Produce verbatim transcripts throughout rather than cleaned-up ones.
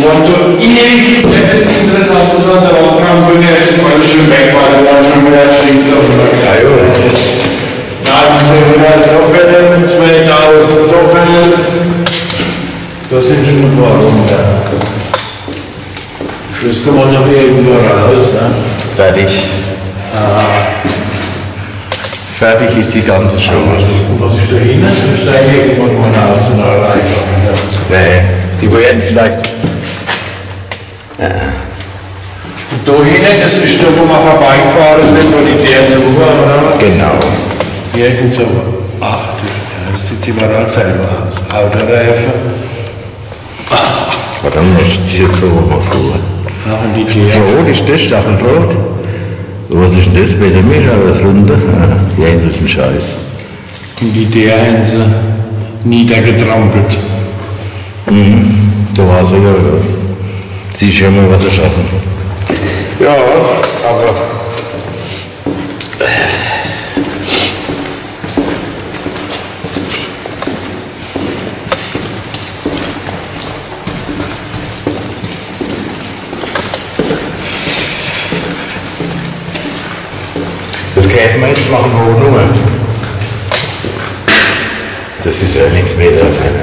wenn du irgendetwas Interessantes an der Wand kannst, wenn du jetzt mal schön weg war, dann war schon wieder stinkt auf der Kreis. neunzehnhundert Soffel, zweitausend Soffel. Da sind schon ein paar runter. Schluss kommen wir noch irgendwo raus. Ne? Fertig. Ah. Fertig ist die ganze Show. Und was ist da hinten? Da ist da irgendwann mal eine Außenanlage. Nee, die werden vielleicht. Ja. Und da hinten, das ist da, wo wir vorbeigefahren sind, wo die Tür zu waren, oder? Genau. Irgend so. Ach, das sieht sich mal selber aus. Autoreifen. Aber dann muss ich diese Probe mal vor. Machen die Tür. Rot ist das, Stachelrot. Was ist denn das? Bei der Mischa was runter? Ah, die ähnlichen Scheiß. Und die Tür haben sie niedergetrampelt. Mhm, da war sie ja. Sie ist schon mal was erschaffen. Ja, aber. Das können wir jetzt machen, wo nur. Das ist ja nichts mehr da drin.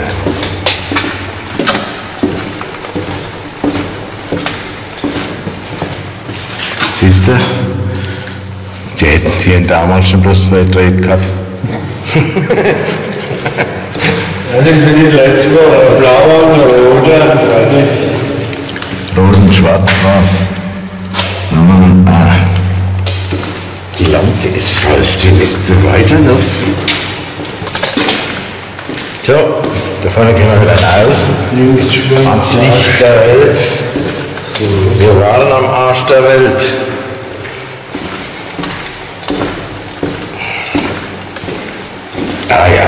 Siehst du? Die hätten die hätten damals schon bloß zwei Drehten gehabt. Ja, das sind die letzten blau und rot. Rot und schwarz war's. Mhm. Ah. Die Lampe ist falsch, die müsste weiter noch. So, da vorne gehen wir wieder raus. Ans Licht der Welt. Wir waren am Arsch der Welt. Ah ja.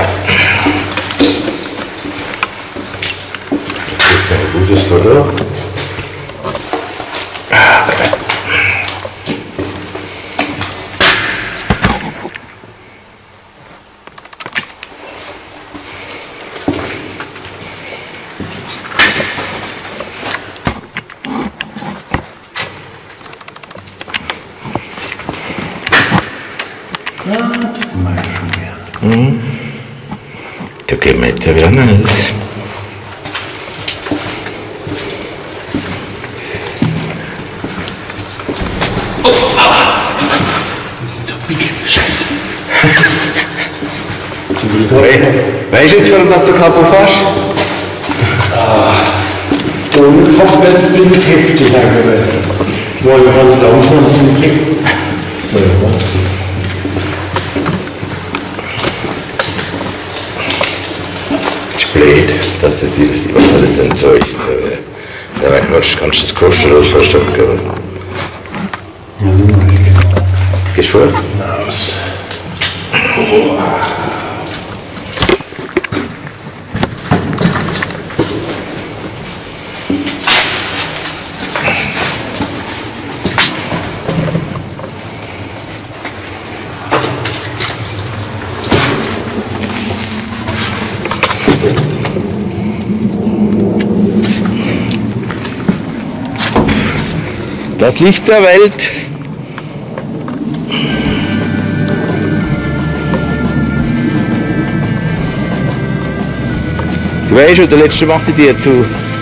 Das gibt ein gutes Foto. Ja, das sind wir ja schon wieder. Mhm. Da gehen wir jetzt wieder raus. Oh, aua! Scheiße. Weißt du jetzt, warum das du kaputt fährst? Ah, und Kopf wäre es ein bisschen heftiger gewesen. Weil wir ganz langsam zum Glück. Blöd, dass das dir das immer alles entzeugt. Ja, wenn du kannst, kannst du das kostenlos verstehen. Gehst du vor? Raus. Das Licht der Welt. Du weißt schon, der letzte macht die Tür zu.